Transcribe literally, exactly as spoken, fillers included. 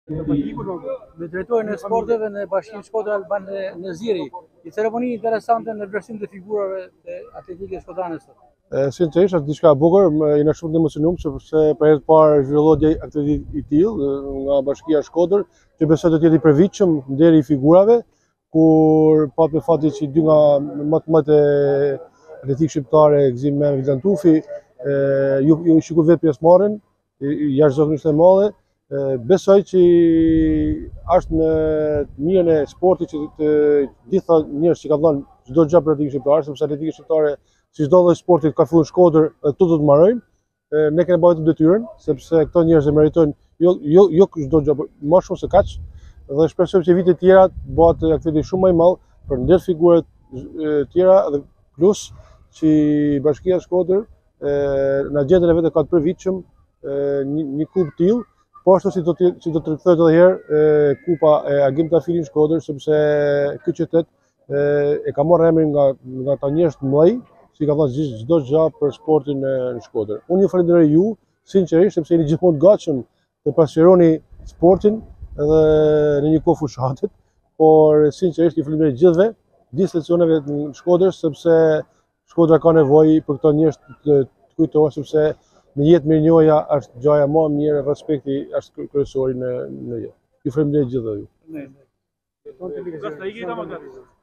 Me drejtorin e sporteve në Bashkinë Shkodër Alban Neziri, një ceremoni interesante në vlerësim të figurave të atletikës shkodrane sot. Sinqerisht është diçka e bukur, jena shumë të emocionuar sepse për herë të parë zhvillohet një aktivitet i tillë nga Bashkia e Shkodër, që besoj të jetë i përvitshëm deri i figurave, kur patëm fatin që dy nga më të mëdha atletikë shqiptare, Gzim me Vildan Tufi, ju ju shikoj vetë pjesëmarrjen, jashtëzakonisht e madhe. Besoj që është në mirën e sportit që të gjitha njerëz që kanë dhënë çdo gjë për atletikën shqiptare, sepse atletika shqiptare, si çdo lloj sporti, ka filluar në Shkodër dhe këtu do të mbarojnë. Ne kemi bërë vetëm detyrën, sepse këto njerëz e meritojnë jo jo jo çdo gjë, më shumë se kaq. Dhe shpresojmë që vitet e tjera të bëhet aktivitet shumë më i madh për ndër figura të tjera dhe plus që Bashkia e Shkodër në agjendën e vetë ka të përvitshëm një, një klub tillë. Po ashtu si do të si do të rikthehet edhe herë kupa e Agim Tafilin Shkodër, sepse ky qytet e ka marrë emrin nga nga ata njerëz të mëdhenj që kanë dhënë çdo gjë për sportin në Shkodër. Unë ju falenderoj ju sinqerisht sepse jeni gjithmonë të gatshëm të pasqyroni sportin edhe në një kohë fushatit, por sinqerisht ju falenderoj gjithëve, gjithë seksioneve në Shkodër, sepse Shkodra ka nevojë për këto njerëz të kujtohen, sepse në jetë mirënjohja është gjaja më e mirë, respekti është kryesori në në jetë. Ju falenderoj gjithëve ju.